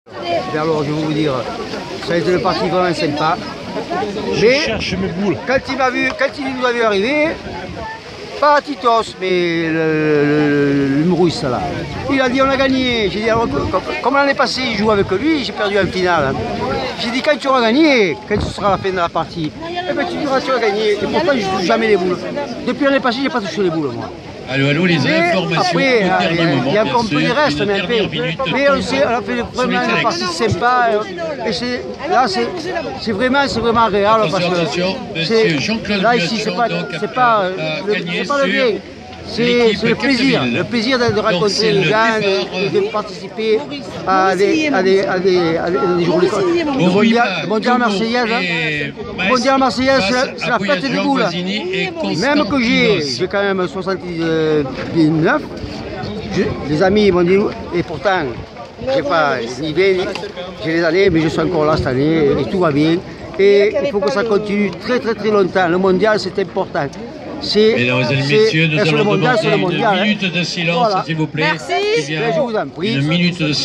Alors, je vais vous dire, ça a été une partie vraiment sympa. Mais quand il nous a vu arriver, pas Titos, mais l'humoriste là, il a dit on a gagné. J'ai dit alors, comme l'année passée il joue avec lui, j'ai perdu en finale. J'ai dit quand tu auras gagné, quand ce sera la fin de la partie, eh ben, tu diras tu as gagné. Et pourtant je ne touche jamais les boules. Depuis l'année passée, j'ai pas touché les boules moi. Allô, les informations après, au dernier moment. Il y a encore un peu de reste, mais on a fait vraiment une partie sympa. Et là, c'est vraiment agréable. Attention, monsieur Jean-Claude là, ici, c'est pas le bien. C'est le plaisir de rencontrer les gens, de participer à des journées. Le mondial marseillaise, c'est la fête des boules. Même que j'ai quand même 79, les amis m'ont dit, et pourtant, j'ai pas ni bien, j'ai les années, mais je suis encore là cette année et tout va bien. Et il faut que ça continue très longtemps. Le mondial, c'est important. Mesdames et messieurs, nous allons demander une mondial, minute de silence, s'il vous plaît. Merci. Je vous en prie. Une minute de silence.